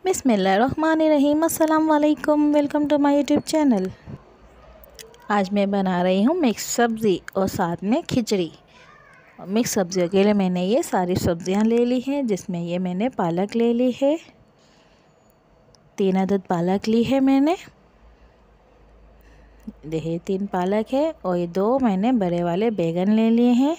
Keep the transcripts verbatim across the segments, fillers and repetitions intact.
बिस्मिल्लाहिर्रहमानिर्रहीम। अस्सलाम वालेकुम। Welcome to my YouTube channel. आज मैं बना रही हूँ मिक्स सब्ज़ी और साथ में खिचड़ी। मिक्स सब्ज़ियों के लिए मैंने ये सारी सब्ज़ियाँ ले ली हैं, जिसमें ये मैंने पालक ले ली है, तीन अदद पालक ली है मैंने, देखिए तीन पालक है, और ये दो मैंने बड़े वाले बैगन ले लिए हैं,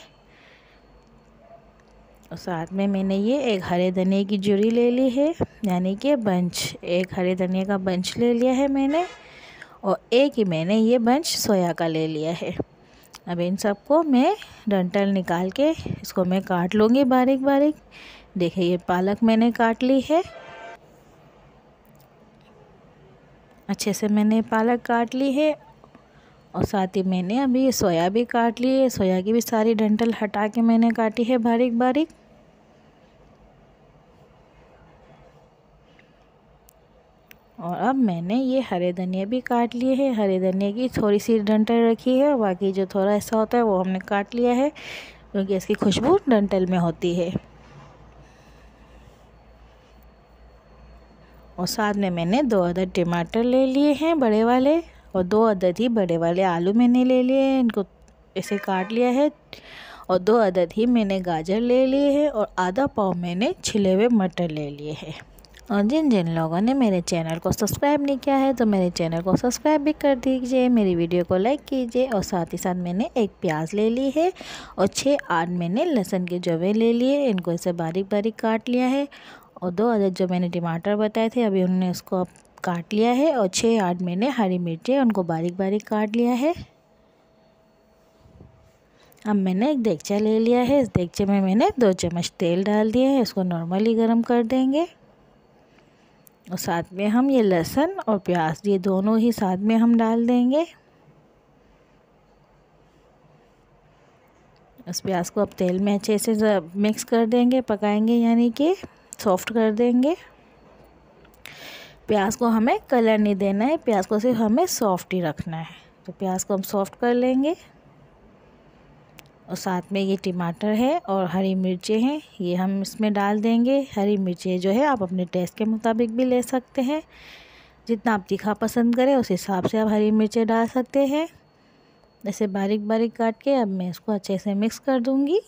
और साथ में मैंने ये एक हरे धनिए की जुरी ले ली है, यानी कि बंच, एक हरे धनिए का बंच ले लिया है मैंने, और एक ही मैंने ये बंच सोया का ले लिया है। अब इन सबको मैं डंठल निकाल के इसको मैं काट लूँगी बारीक बारीक। देखिए ये पालक मैंने काट ली है, अच्छे से मैंने पालक काट ली है, और साथ ही मैंने अभी ये सोया भी काट ली है। सोया की भी सारी डंठल हटा के मैंने काटी है बारीक बारीक। और अब मैंने ये हरे धनिया भी काट लिए हैं। हरे धनिया की थोड़ी सी डंठल रखी है, बाकी जो थोड़ा ऐसा होता है वो हमने काट लिया है, क्योंकि इसकी खुशबू डंठल में होती है। और साथ में मैंने दो अदद टमाटर ले लिए हैं बड़े वाले, और दो अदद ही बड़े वाले आलू मैंने ले लिए हैं, इनको ऐसे काट लिया है। और दो अदद ही मैंने गाजर ले लिए हैं, और आधा पाव मैंने छिले हुए मटर ले लिए हैं। और जिन जिन लोगों ने मेरे चैनल को सब्सक्राइब नहीं किया है तो मेरे चैनल को सब्सक्राइब भी कर दीजिए, मेरी वीडियो को लाइक कीजिए। और साथ ही साथ मैंने एक प्याज ले ली है, और छः आठ मैंने लहसुन के जवे ले लिए, इनको ऐसे बारीक बारीक काट लिया है। और दो अदद जो मैंने टमाटर बताए थे अभी उन्होंने उसको काट लिया है, और छः आठ मैंने हरी मिर्चें उनको बारीक बारीक काट लिया है। अब मैंने एक देगचा ले लिया है, इस देगचे में मैंने दो चम्मच तेल डाल दिया है, इसको नॉर्मली गर्म कर देंगे। और साथ में हम ये लहसुन और प्याज ये दोनों ही साथ में हम डाल देंगे। इस प्याज को अब तेल में अच्छे से मिक्स कर देंगे, पकाएंगे, यानी कि सॉफ्ट कर देंगे। प्याज को हमें कलर नहीं देना है, प्याज को सिर्फ हमें सॉफ्ट ही रखना है। तो प्याज को हम सॉफ्ट कर लेंगे। और साथ में ये टमाटर है और हरी मिर्चें हैं, ये हम इसमें डाल देंगे। हरी मिर्चें जो है आप अपने टेस्ट के मुताबिक भी ले सकते हैं, जितना आप तीखा पसंद करें उस हिसाब से आप हरी मिर्चें डाल सकते हैं। ऐसे बारीक बारीक काट के अब मैं इसको अच्छे से मिक्स कर दूंगी।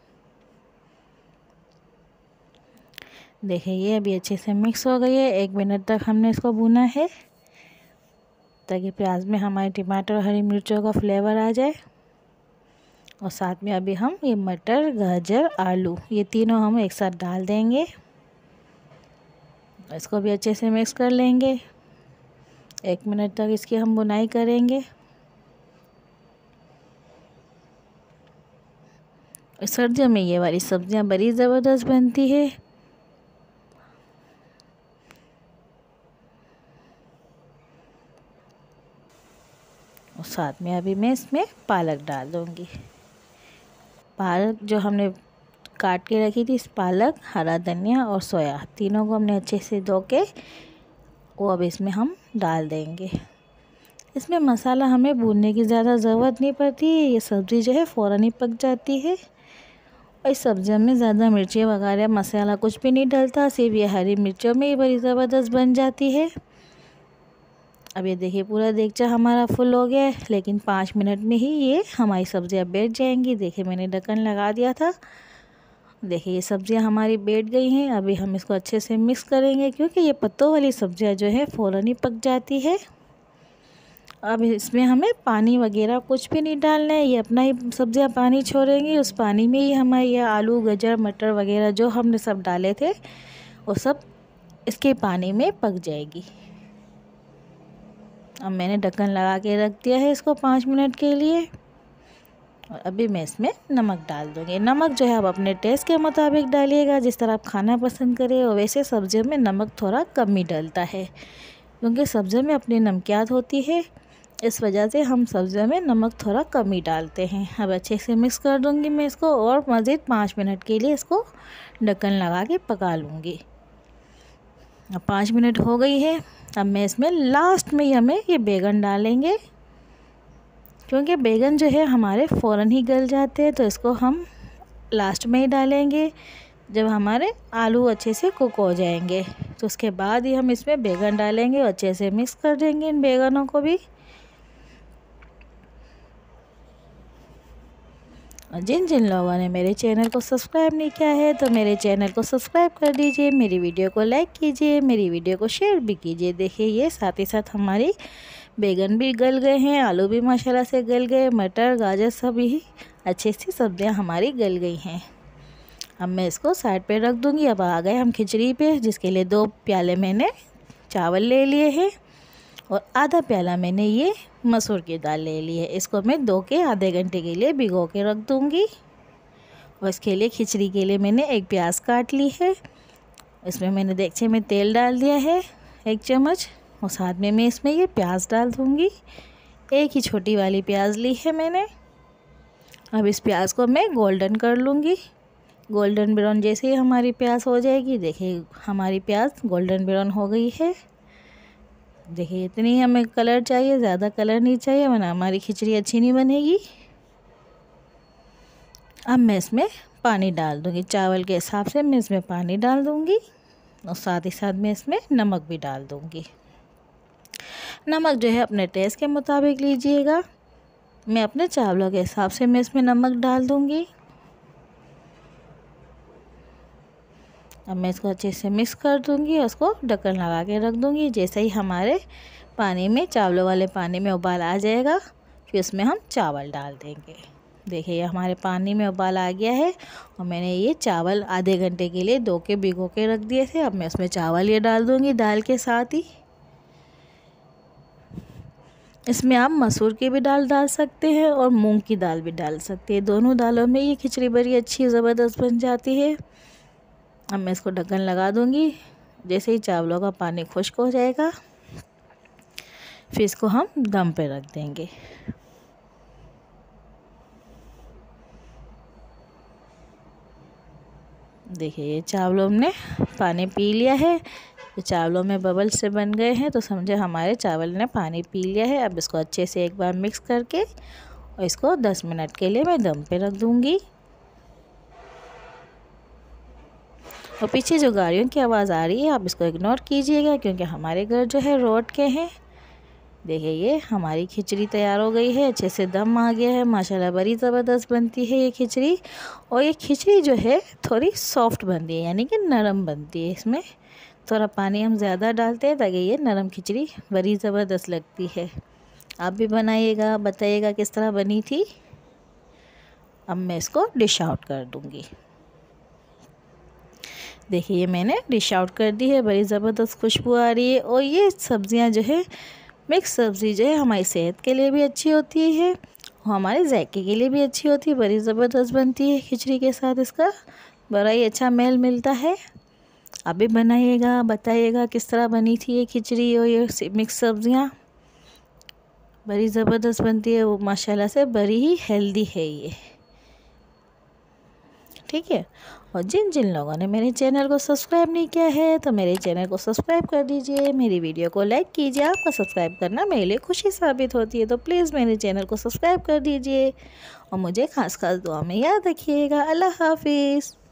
देखिए ये अभी अच्छे से मिक्स हो गई है। एक मिनट तक हमने इसको भूना है, ताकि प्याज में हमारे टमाटर और हरी मिर्चों का फ्लेवर आ जाए। और साथ में अभी हम ये मटर, गाजर, आलू ये तीनों हम एक साथ डाल देंगे, इसको भी अच्छे से मिक्स कर लेंगे। एक मिनट तक इसकी हम बुनाई करेंगे। सर्दियों में ये वाली सब्जियां बड़ी ज़बरदस्त बनती है। और साथ में अभी मैं इसमें पालक डाल दूँगी। पालक जो हमने काट के रखी थी, इस पालक, हरा धनिया और सोया तीनों को हमने अच्छे से धो के वो अब इसमें हम डाल देंगे। इसमें मसाला हमें भूनने की ज़्यादा ज़रूरत नहीं पड़ती, ये सब्ज़ी जो है फ़ौरन ही पक जाती है। और इस सब्ज़ियों में ज़्यादा मिर्ची वगैरह मसाला कुछ भी नहीं डलता, सिर्फ ये हरी मिर्चों में ही बड़ी ज़बरदस्त बन जाती है। अब ये देखिए पूरा देगचा हमारा फुल हो गया है, लेकिन पाँच मिनट में ही ये हमारी सब्ज़ियाँ बैठ जाएंगी। देखिए मैंने ढक्कन लगा दिया था, देखिए ये सब्ज़ियाँ हमारी बैठ गई हैं। अभी हम इसको अच्छे से मिक्स करेंगे, क्योंकि ये पत्तों वाली सब्ज़ियाँ जो है फ़ौरन ही पक जाती है। अब इसमें हमें पानी वगैरह कुछ भी नहीं डालना है, ये अपना ही सब्ज़ियाँ पानी छोड़ेंगी। उस पानी में ही हमारे ये आलू, गाजर, मटर वगैरह जो हमने सब डाले थे वो सब इसके पानी में पक जाएगी। अब मैंने ढक्कन लगा के रख दिया है इसको पाँच मिनट के लिए। और अभी मैं इसमें नमक डाल दूँगी। नमक जो है आप अपने टेस्ट के मुताबिक डालिएगा, जिस तरह आप खाना पसंद करें। और वैसे सब्जियों में नमक थोड़ा कम ही डलता है, क्योंकि सब्जियों में अपनी नमकियात होती है, इस वजह से हम सब्जियों में नमक थोड़ा कम ही डालते हैं। अब अच्छे से मिक्स कर दूँगी मैं इसको, और मज़ीद पाँच मिनट के लिए इसको ढक्कन लगा के पका लूँगी। अब पाँच मिनट हो गई है। अब मैं इसमें लास्ट में ही हमें ये बैगन डालेंगे, क्योंकि बैगन जो है हमारे फ़ौरन ही गल जाते हैं, तो इसको हम लास्ट में ही डालेंगे, जब हमारे आलू अच्छे से कुक हो जाएंगे तो उसके बाद ही हम इसमें बैंगन डालेंगे और अच्छे से मिक्स कर देंगे इन बैंगनों को भी। और जिन जिन लोगों ने मेरे चैनल को सब्सक्राइब नहीं किया है तो मेरे चैनल को सब्सक्राइब कर दीजिए, मेरी वीडियो को लाइक कीजिए, मेरी वीडियो को शेयर भी कीजिए। देखिए ये साथ ही साथ हमारी बैंगन भी गल गए हैं, आलू भी माशाल्लाह से गल गए, मटर गाजर सभी अच्छे से सब्जियां हमारी गल गई हैं। अब मैं इसको साइड पे रख दूंगी। अब आ गए हम खिचड़ी पे, जिसके लिए दो प्याले मैंने चावल ले लिए हैं और आधा प्याला मैंने ये मसूर की दाल ले ली है। इसको मैं दो के आधे घंटे के लिए भिगो के रख दूंगी। और इसके लिए खिचड़ी के लिए मैंने एक प्याज काट ली है। इसमें मैंने देगचे में तेल डाल दिया है एक चम्मच, और साथ में मैं इसमें ये प्याज डाल दूंगी। एक ही छोटी वाली प्याज ली है मैंने। अब इस प्याज को मैं गोल्डन कर लूँगी। गोल्डन ब्राउन जैसे ही हमारी प्याज हो जाएगी, देखिए हमारी प्याज गोल्डन ब्राउन हो गई है। देखिए इतनी हमें कलर चाहिए, ज़्यादा कलर नहीं चाहिए वरना हमारी खिचड़ी अच्छी नहीं बनेगी। अब मैं इसमें पानी डाल दूँगी, चावल के हिसाब से मैं इसमें पानी डाल दूँगी और साथ ही साथ मैं इसमें नमक भी डाल दूँगी। नमक जो है अपने टेस्ट के मुताबिक लीजिएगा। मैं अपने चावलों के हिसाब से मैं इसमें नमक डाल दूँगी। अब मैं इसको अच्छे से मिक्स कर दूंगी और उसको ढक्कन लगा के रख दूंगी। जैसे ही हमारे पानी में, चावलों वाले पानी में उबाल आ जाएगा, फिर उसमें हम चावल डाल देंगे। देखिए हमारे पानी में उबाल आ गया है और मैंने ये चावल आधे घंटे के लिए दो के भिगो के रख दिए थे। अब मैं उसमें चावल ये डाल दूंगी दाल के साथ ही। इसमें आप मसूर की भी दाल डाल सकते हैं और मूंग की दाल भी डाल सकते हैं। दोनों दालों में ये खिचड़ी बड़ी अच्छी ज़बरदस्त बन जाती है। अब मैं इसको ढक्कन लगा दूंगी। जैसे ही चावलों का पानी खुश्क हो जाएगा, फिर इसको हम दम पे रख देंगे। देखिए ये चावलों ने पानी पी लिया है, तो चावलों में बबल से बन गए हैं, तो समझे हमारे चावल ने पानी पी लिया है। अब इसको अच्छे से एक बार मिक्स करके और इसको दस मिनट के लिए मैं दम पे रख दूंगी। और पीछे जो गाड़ियों की आवाज़ आ रही है आप इसको इग्नोर कीजिएगा, क्योंकि हमारे घर जो है रोड के हैं। देखिए ये हमारी खिचड़ी तैयार हो गई है, अच्छे से दम आ गया है माशाल्लाह, बड़ी ज़बरदस्त बनती है ये खिचड़ी। और ये खिचड़ी जो है थोड़ी सॉफ्ट बनती है, यानी कि नरम बनती है। इसमें थोड़ा पानी हम ज़्यादा डालते हैं ताकि ये नरम खिचड़ी बड़ी ज़बरदस्त लगती है। आप भी बनाइएगा, बताइएगा किस तरह बनी थी। अब मैं इसको डिश आउट कर दूँगी। देखिए ये मैंने डिश आउट कर दी है, बड़ी ज़बरदस्त खुशबू आ रही है। और ये सब्ज़ियां जो है, मिक्स सब्ज़ी जो है हमारी सेहत के लिए भी अच्छी होती है और हमारे जायके के लिए भी अच्छी होती है, बड़ी ज़बरदस्त बनती है। खिचड़ी के साथ इसका बड़ा ही अच्छा मेल मिलता है। आप भी बनाइएगा, बताइएगा किस तरह बनी थी ये खिचड़ी। और ये मिक्स सब्ज़ियाँ बड़ी ज़बरदस्त बनती है, वो माशाल्लाह से बड़ी ही हेल्दी है ये, ठीक है। और जिन जिन लोगों ने मेरे चैनल को सब्सक्राइब नहीं किया है तो मेरे चैनल को सब्सक्राइब कर दीजिए, मेरी वीडियो को लाइक कीजिए। आपका सब्सक्राइब करना मेरे लिए खुशी साबित होती है, तो प्लीज़ मेरे चैनल को सब्सक्राइब कर दीजिए और मुझे खास खास दुआ में याद रखिएगा। अल्लाह हाफिज़।